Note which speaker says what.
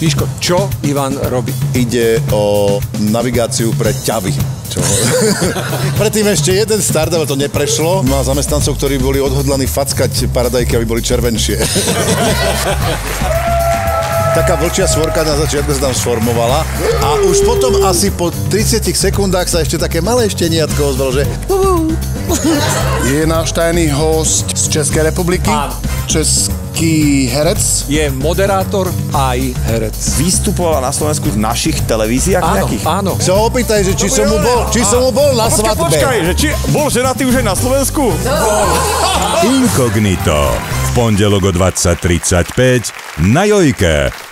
Speaker 1: Miško, čo Ivan robí?
Speaker 2: Ide o navigáciu pre ťavy. Predtým ešte jeden start, ale to neprešlo. Má zamestnancov, ktorí boli odhodlaní fackať paradajky, aby boli červenšie. Taká vlčia svorka na začiatku sa tam sformovala a už potom asi po 30 sekundách sa ešte také malé šteniatko ozvalo, že
Speaker 3: Je náš tajný host z Českej republiky.
Speaker 1: Áno.
Speaker 3: Český herec.
Speaker 1: Je moderátor aj herec.
Speaker 4: Vystupoval na Slovensku v našich televíziách nejakých?
Speaker 1: Áno.
Speaker 2: sa ho opýtaj, že či som mu bol na svadbe.
Speaker 4: Počkaj, že či bol ženatý už aj na Slovensku?
Speaker 5: Inkognito. V pondelok o 20:35 na Jojke.